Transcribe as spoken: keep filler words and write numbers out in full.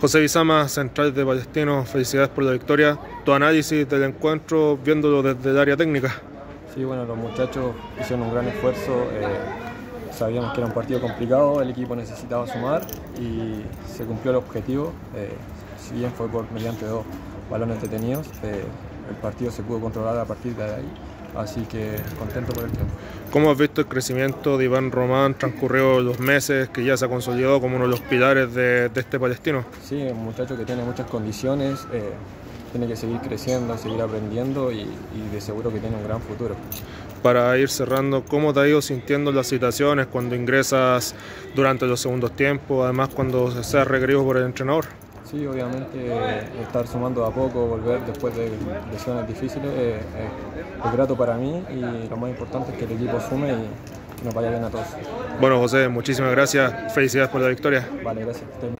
José Bizama, central de Palestino, felicidades por la victoria. Tu análisis del encuentro viéndolo desde el área técnica. Sí, bueno, los muchachos hicieron un gran esfuerzo. Eh, sabíamos que era un partido complicado, el equipo necesitaba sumar y se cumplió el objetivo. Eh, si bien fue por mediante dos balones detenidos, eh, el partido se pudo controlar a partir de ahí. Así que contento por el tiempo. ¿Cómo has visto el crecimiento de Iván Román transcurridos los meses, que ya se ha consolidado como uno de los pilares de, de este Palestino? Sí, un muchacho que tiene muchas condiciones, eh, tiene que seguir creciendo, seguir aprendiendo y, y de seguro que tiene un gran futuro. Para ir cerrando, ¿cómo te ha ido sintiendo las situaciones cuando ingresas durante los segundos tiempos, además cuando seas requerido por el entrenador? Sí, obviamente estar sumando a poco, volver después de lesiones difíciles eh, eh, es grato para mí y lo más importante es que el equipo sume y nos vaya bien a todos. Bueno, José, muchísimas gracias, felicidades por la victoria. Vale, gracias.